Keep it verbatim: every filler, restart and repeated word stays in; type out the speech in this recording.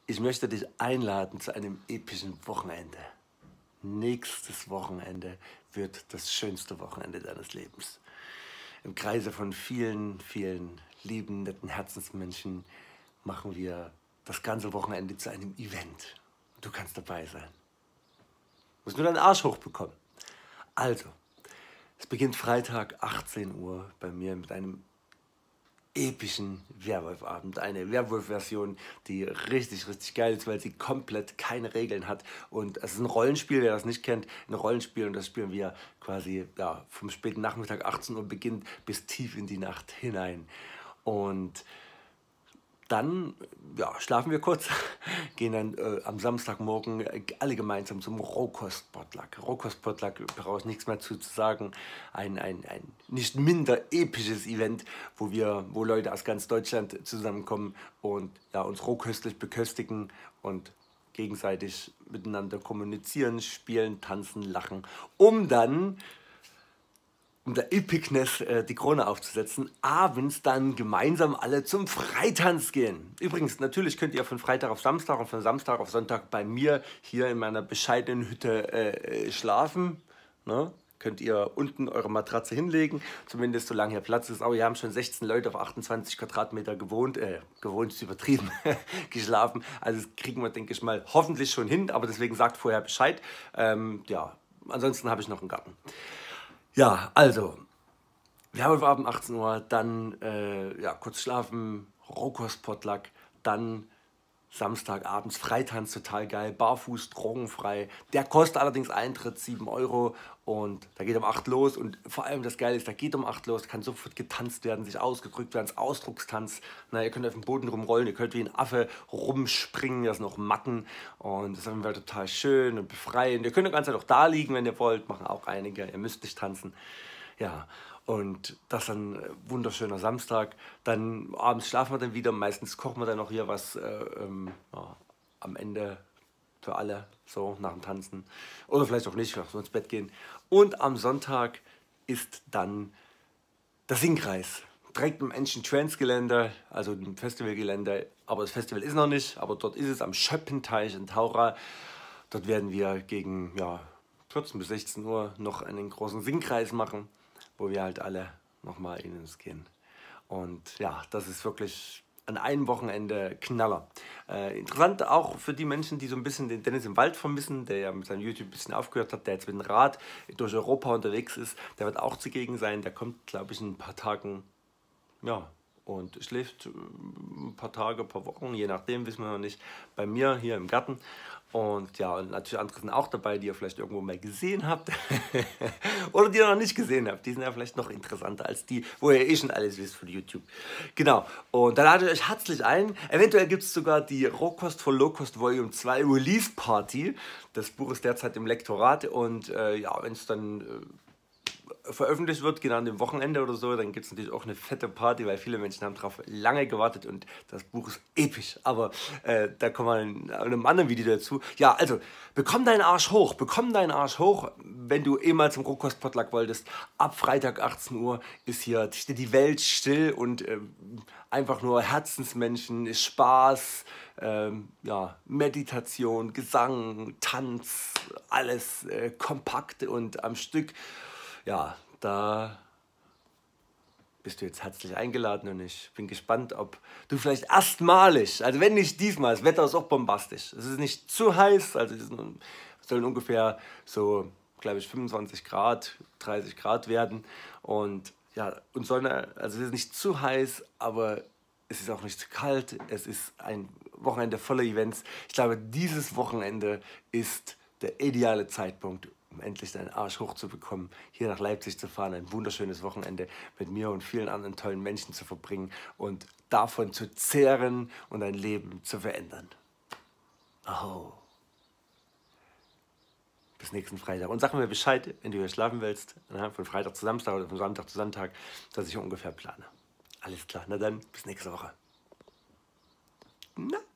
Ich möchte dich einladen zu einem epischen Wochenende. Nächstes Wochenende wird das schönste Wochenende deines Lebens. Im Kreise von vielen, vielen lieben, netten Herzensmenschen machen wir das ganze Wochenende zu einem Event. Du kannst dabei sein. Du musst nur deinen Arsch hochbekommen. Also, es beginnt Freitag achtzehn Uhr bei mir mit einem epischen Werwolf-Abend. Eine Werwolf-Version, die richtig, richtig geil ist, weil sie komplett keine Regeln hat. Und es ist ein Rollenspiel, wer das nicht kennt, ein Rollenspiel. Und das spielen wir quasi ja, vom späten Nachmittag achtzehn Uhr beginnt bis tief in die Nacht hinein. Und dann ja, schlafen wir kurz, gehen dann äh, am Samstagmorgen äh, alle gemeinsam zum Rohkost-Potluck. Rohkost-Potluck, brauche nichts mehr zu, zu sagen. Ein, ein, ein nicht minder episches Event, wo, wir, wo Leute aus ganz Deutschland zusammenkommen und ja, uns rohköstlich beköstigen und gegenseitig miteinander kommunizieren, spielen, tanzen, lachen, um dann um der Epicness äh, die Krone aufzusetzen, abends dann gemeinsam alle zum Freitanz gehen. Übrigens, natürlich könnt ihr von Freitag auf Samstag und von Samstag auf Sonntag bei mir hier in meiner bescheidenen Hütte äh, schlafen. Ne? Könnt ihr unten eure Matratze hinlegen, zumindest solange hier Platz ist. Aber wir haben schon sechzehn Leute auf achtundzwanzig Quadratmeter gewohnt, äh, gewohnt ist übertrieben, geschlafen. Also das kriegen wir, denke ich mal, hoffentlich schon hin, aber deswegen sagt vorher Bescheid. Ähm, ja, ansonsten habe ich noch einen Garten. Ja, also, Werwolf-Abend achtzehn Uhr, dann äh, ja, kurz schlafen, Rohkost-Potluck, dann Samstagabends Freitanz, total geil, barfuß, drogenfrei. Der kostet allerdings Eintritt sieben Euro und da geht um acht los und vor allem das Geile ist, da geht um acht los, kann sofort getanzt werden, sich ausgedrückt werden, als Ausdruckstanz. Na, ihr könnt auf dem Boden rumrollen, ihr könnt wie ein Affe rumspringen, da sind noch Matten und das ist auf jeden Fall total schön und befreiend. Ihr könnt die ganze Zeit auch da liegen, wenn ihr wollt, machen auch einige, ihr müsst nicht tanzen. Ja, und das ist ein wunderschöner Samstag. Dann abends schlafen wir dann wieder. Meistens kochen wir dann noch hier was äh, ähm, ja, am Ende für alle, so nach dem Tanzen. Oder vielleicht auch nicht, so ins Bett gehen. Und am Sonntag ist dann der Singkreis. Direkt im Ancient Trance Gelände, also im Festivalgelände. Aber das Festival ist noch nicht, aber dort ist es am Schöppenteich in Taura. Dort werden wir gegen ja, vierzehn bis sechzehn Uhr noch einen großen Singkreis machen, wo wir halt alle nochmal in uns gehen. Und ja, das ist wirklich an einem Wochenende Knaller. Äh, interessant auch für die Menschen, die so ein bisschen den Dennis im Wald vermissen, der ja mit seinem YouTube ein bisschen aufgehört hat, der jetzt mit dem Rad durch Europa unterwegs ist. Der wird auch zugegen sein. Der kommt, glaube ich, in ein paar Tagen, ja, und schläft ein paar Tage, ein paar Wochen, je nachdem, wissen wir noch nicht, bei mir hier im Garten. Und ja, und natürlich andere sind auch dabei, die ihr vielleicht irgendwo mal gesehen habt oder die ihr noch nicht gesehen habt. Die sind ja vielleicht noch interessanter als die, wo ihr eh schon alles wisst von YouTube. Genau, und da lade ich euch herzlich ein. Eventuell gibt es sogar die Rohkost for Low-Cost Volume zwei Release Party. Das Buch ist derzeit im Lektorat und äh, ja, wenn es dann Äh, veröffentlicht wird, genau an dem Wochenende oder so, dann gibt es natürlich auch eine fette Party, weil viele Menschen haben darauf lange gewartet und das Buch ist episch, aber äh, da kommen wir in einem anderen Video dazu. Ja, also, bekomm deinen Arsch hoch, bekomm deinen Arsch hoch, wenn du eh mal zum Rohkost-Potluck wolltest. Ab Freitag achtzehn Uhr ist hier steht die Welt still und äh, einfach nur Herzensmenschen, Spaß, ähm, ja, Meditation, Gesang, Tanz, alles äh, kompakt und am Stück. Ja, da bist du jetzt herzlich eingeladen und ich bin gespannt, ob du vielleicht erstmalig, also wenn nicht diesmal, das Wetter ist auch bombastisch. Es ist nicht zu heiß, also es sollen ungefähr so, glaube ich, fünfundzwanzig Grad, dreißig Grad werden und ja, und Sonne, also es ist nicht zu heiß, aber es ist auch nicht zu kalt, es ist ein Wochenende voller Events. Ich glaube, dieses Wochenende ist der ideale Zeitpunkt, um endlich deinen Arsch hochzubekommen, hier nach Leipzig zu fahren, ein wunderschönes Wochenende mit mir und vielen anderen tollen Menschen zu verbringen und davon zu zehren und dein Leben zu verändern. Oh. Bis nächsten Freitag. Und sag mir Bescheid, wenn du hier schlafen willst, von Freitag zu Samstag oder von Samstag zu Sonntag, dass ich ungefähr plane. Alles klar, na dann, bis nächste Woche. Na?